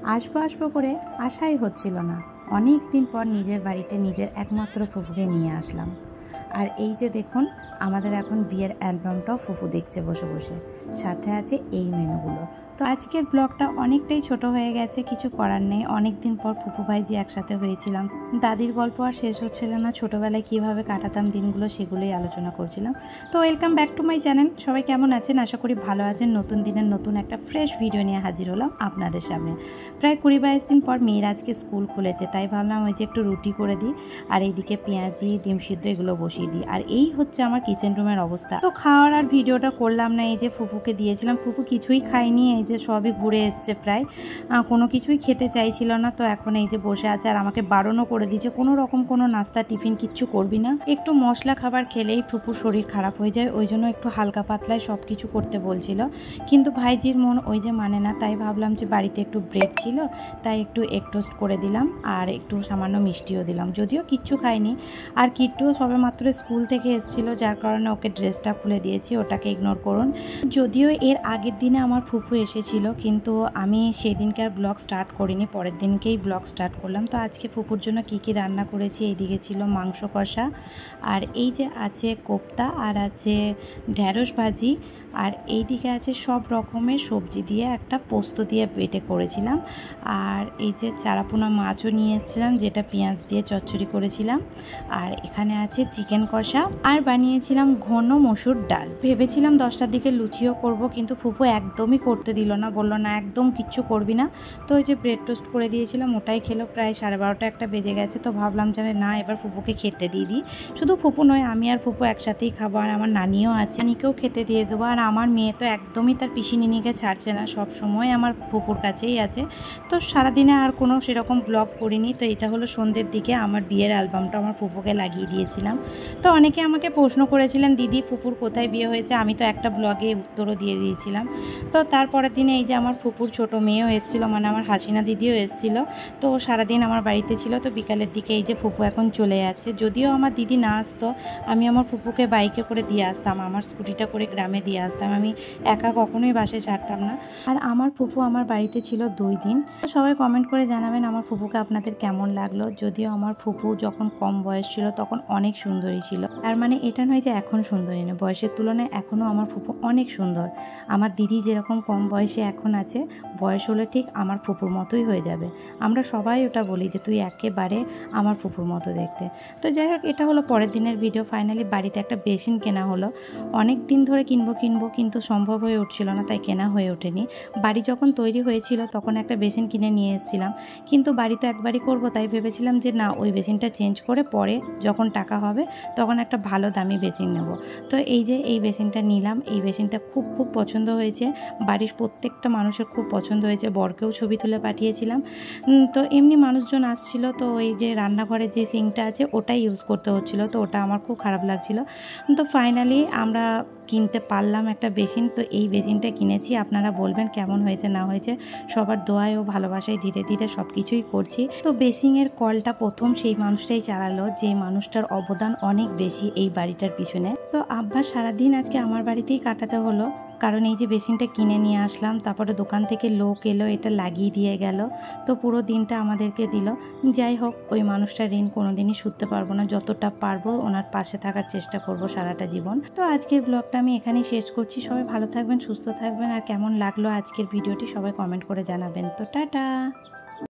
আসবো আসবো করে আশাই হচ্ছিল না। অনেক দিন পর নিজের বাড়িতে নিজের একমাত্র ফুফুকে নিয়ে আসলাম। আর এই যে দেখুন, আমাদের এখন বিয়ের অ্যালবামটাও ফুফু দেখছে বসে বসে, সাথে আছে এই মেনুগুলো। তো আজকের ব্লগটা অনেকটাই ছোট হয়ে গেছে, কিছু করার নেই। অনেক দিন পর ফুফু ভাইজি একসাথে হয়েছিলাম। দাদির গল্প আর শেষ হচ্ছিল না, ছোটোবেলায় কীভাবে কাটাতাম দিনগুলো সেগুলোই আলোচনা করছিলাম। তো welcome back to my channel. সবাই কেমন আছেন? আশা করি ভালো আছেন। নতুন দিনের নতুন একটা ফ্রেশ ভিডিও নিয়ে হাজির হলাম আপনাদের সামনে। প্রায় 20-22 দিন পর মেয়ের আজকে স্কুল খুলেছে, তাই ভাবলাম ওই যে একটু রুটি করে দিই, আর এইদিকে পেঁয়াজি ডিম সিদ্ধ এগুলো বসিয়ে দিই। আর এই হচ্ছে আমার কিচেন রুমের অবস্থা। তো খাওয়ার আর ভিডিওটা করলাম না। এই যে ফুফুকে দিয়েছিলাম, ফুফু কিছুই খায়নি, এই যে সবই ঘুরে এসছে, প্রায় কোনো কিছুই খেতে চাইছিল না। তো এখন এই যে বসে আছে, আর আমাকে বারণও করে দিয়েছে কোনো রকম কোনো নাস্তা টিফিন কিচ্ছু করবি না, একটু মশলা খাবার খেলেই ফুফুর শরীর খারাপ হয়ে যায়, ওই জন্য একটু হালকা পাতলায় সব কিছু করতে বলছিল। কিন্তু ভাইজির মন ওই যে মানে না, তাই ভাবলাম যে বাড়িতে একটু ব্রেড ছিল, তাই একটু এগ টোস্ট করে দিলাম, আর একটু সামান্য মিষ্টিও দিলাম। যদিও কিচ্ছু খাইনি। আর কিট্টুও সবে মাত্র স্কুল থেকে এসেছিল, যার কারণে ওকে ড্রেসটা খুলে দিয়েছি, ওটাকে ইগনোর করুন। যদিও এর আগের দিনে আমার ফুফু এসেছিল, কিন্তু আমি সেই দিনকে আর ব্লগ স্টার্ট করিনি, পরের দিনকেই ব্লগ স্টার্ট করলাম। তো আজকে ফুফুর জন্য কি কি রান্না করেছি, এইদিকে ছিল মাংস কষা, আর এই যে আছে কোপ্তা, আর আছে ঢ্যাঁড়স ভাজি, আর এইদিকে আছে সব রকমের সবজি দিয়ে একটা পোস্ত দিয়ে বেটে করেছিলাম। আর এই যে চারাপোনা মাছও নিয়ে এসেছিলাম, যেটা পেঁয়াজ দিয়ে চচ্চড়ি করেছিলাম। আর এখানে আছে চিকেন কষা, আর বানিয়েছিলাম ঘন মসুর ডাল। ভেবেছিলাম 10টার দিকে লুচিও করব, কিন্তু ফুফু একদমই করতে দিল না, বললো না একদম কিচ্ছু করবি না। তো ওই যে ব্রেড টোস্ট করে দিয়েছিলাম, ওটাই খেলো। প্রায় 12:30 একটা বেজে গেছে। তো ভাবলাম যে না, এবার ফুপুকে খেতে দিয়ে দিই। শুধু ফুপু নয়, আমি আর ফুপু একসাথেই খাবো, আর আমার নানিও আছে, নানিকেও খেতে দিয়ে দেবো। আর আমার মেয়ে তো একদমই তার পিসি নিনিকে ছাড়ছে না, সব সময় আমার ফুপুর কাছেই আছে। তো সারাদিনে আর কোনো সেরকম ব্লগ করিনি। তো এটা হলো সন্ধ্যের দিকে আমার বিয়ের অ্যালবামটা আমার ফুপুকে লাগিয়ে দিয়েছিলাম। তো অনেকে আমাকে প্রশ্ন করেছিলেন, দিদি ফুপুর কোথায় বিয়ে হয়েছে? আমি তো একটা ব্লগে উত্তরও দিয়ে দিয়েছিলাম। তো তারপরের দিনে এই যে আমার ফুপুর ছোট মেয়েও এসেছিলো, মানে আমার হাসিনা দিদিও এসেছিলো। তো সারাদিন আমার বাড়িতে ছিল। তো বিকালের দিকে এই যে ফুপু এখন চলে যাচ্ছে। যদিও আমার দিদি না আসতো, আমি আমার ফুপুকে বাইকে করে দিয়ে আসতাম, আমার স্কুটিটা করে গ্রামে দিয়ে আসতাম। আমি একা কখনোই বাসে ছাড়তাম না। আর আমার ফুপু আমার বাড়িতে ছিল 2 দিন। তো সবাই কমেন্ট করে জানাবেন আমার ফুপুকে আপনাদের কেমন লাগলো। যদিও আমার ফুপু যখন কম বয়স ছিল তখন অনেক সুন্দরী ছিল, আর মানে এটা নয় যে এখন সুন্দরী না, বয়সের তুলনায় এখনও আমার ফুপু অনেক সুন্দর। আমার দিদি যেরকম কম বয়সে এখন আছে, বয়স হলে ঠিক আমার ফুপুর মতোই হয়ে যাবে। আমরা সবাই ওটা বলি যে তুই একেবারে আমার ফুপুর মতো দেখতে। তো যাই হোক, এটা হলো পরের দিনের ভিডিও। ফাইনালি বাড়িতে একটা বেসিন কেনা হলো। অনেক দিন ধরে কিনবো কিন্তু সম্ভব হয়ে উঠছিল না, তাই কেনা হয়ে ওঠেনি। বাড়ি যখন তৈরি হয়েছিল তখন একটা বেসিন কিনে নিয়ে এসেছিলাম, কিন্তু বাড়ি তো একবারই করবো, তাই ভেবেছিলাম যে না, ওই বেসিনটা চেঞ্জ করে পরে যখন টাকা হবে তখন একটা ভালো দামি বেসিন নেব। তো এই যে এই বেসিনটা নিলাম। এই বেসিনটা খুব খুব পছন্দ হয়েছে, বাড়ির প্রত্যেকটা মানুষের খুব পছন্দ হয়েছে, বরকেও ছবি তুলে পাঠিয়েছিলাম। তো এমনি মানুষজন আসছিল, তো ওই যে রান্নাঘরে যে সিঙ্কটা আছে ওটাই ইউজ করতে হচ্ছিলো, তো ওটা আমার খুব খারাপ লাগছিল। তো ফাইনালি আমরা কিনতে পারলাম একটা বেসিন। তো এই বেসিনটা কিনেছি, আপনারা বলবেন কেমন হয়েছে না হয়েছে। সবার দোয়ায় ও ভালোবাসায় ধীরে ধীরে সব কিছুই করছি। তো বেসিনের কলটা প্রথম সেই মানুষটাই চালালো, যে মানুষটার অবদান অনেক বেশি এই বাড়িটার পিছনে। তো আব্বা সারাদিন আজকে আমার বাড়িতেই কাটাতে হলো, কারণ এই যে বেসিনটা কিনে নিয়ে আসলাম, তারপরে দোকান থেকে লোক এলো, এটা লাগিয়ে দিয়ে গেল। তো পুরো দিনটা আমাদেরকে দিল। যাই হোক, ওই মানুষটার ঋণ কোনোদিনই শুধতে পারবো না, যতটা পারবো ওনার পাশে থাকার চেষ্টা করব সারাটা জীবন। তো আজকের ব্লগটা আমি এখানেই শেষ করছি। সবাই ভালো থাকবেন, সুস্থ থাকবেন, আর কেমন লাগলো আজকের ভিডিওটি সবাই কমেন্ট করে জানাবেন। তো টাটা।